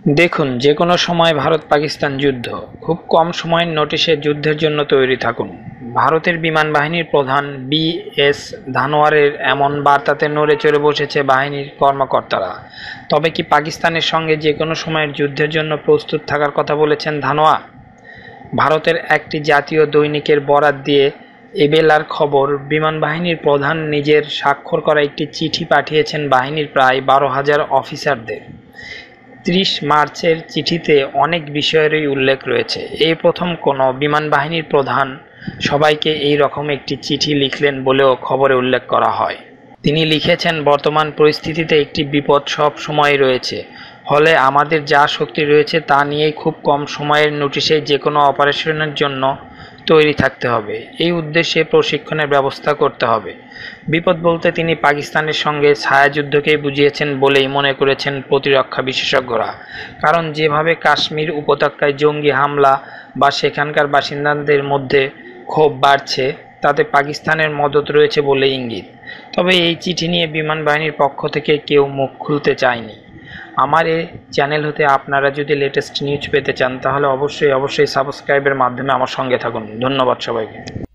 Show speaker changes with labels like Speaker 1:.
Speaker 1: দেখুন, যেকোনো সময় ভারত-পাকিস্তান যুদ্ধ, খুব কম সময়ের নোটিশে যুদ্ধের জন্য তৈরি থাকুন। ভারতের বিমান বাহিনীর প্রধান বি.এস. ধানোয়ারের এমন বার্তাতে নড়ে চড়ে বসেছে বাহিনীর কর্মকর্তারা। তবে কি পাকিস্তানের সঙ্গে যেকোনো সময়ের যুদ্ধের জন্য প্রস্তুত থাকার কথা বলেছেন ধানোয়া? ভারতের একটি জাতীয় দৈনিকের বরাত দিয়ে এবেলার খবর, বিমান বাহিনীর প্রধান নিজের স্বাক্ষর করা একটি চিঠি পাঠিয়েছেন বাহিনীর প্রায় 12,000 অফিসারদের। 30 মার্চের চিঠিতে অনেক বিষয়েরই উল্লেখ রয়েছে। এই প্রথম কোনো বিমান বাহিনীর প্রধান সবাইকে এই রকম একটি চিঠি লিখলেন বলেও খবরে উল্লেখ করা হয়। তিনি লিখেছেন, বর্তমান পরিস্থিতিতে একটি বিপদ সব সময় রয়েছে, ফলে আমাদের যা শক্তি রয়েছে তা নিয়েই খুব কম সময়ের নোটিশে যে কোনো অপারেশনের জন্য তৈরি থাকতে হবে। এই উদ্দেশ্যে প্রশিক্ষণের ব্যবস্থা করতে হবে। বিপদ বলতে তিনি পাকিস্তানের সঙ্গে ছায়াযুদ্ধকেই বুঝিয়েছেন বলেই মনে করেছেন প্রতিরক্ষা বিশেষজ্ঞরা। কারণ যেভাবে কাশ্মীর উপত্যকায় জঙ্গি হামলা বা সেখানকার বাসিন্দাদের মধ্যে ক্ষোভ বাড়ছে, তাতে পাকিস্তানের মদদ রয়েছে বলে ইঙ্গিত। তবে এই চিঠি নিয়ে বিমান বাহিনীর পক্ষ থেকে কেউ মুখ খুলতে চায়নি। আমার এই চ্যানেল হতে আপনারা যদি লেটেস্ট নিউজ পেতে চান তাহলে অবশ্যই সাবস্ক্রাইবের মাধ্যমে আমার সঙ্গে থাকুন। ধন্যবাদ সবাইকে।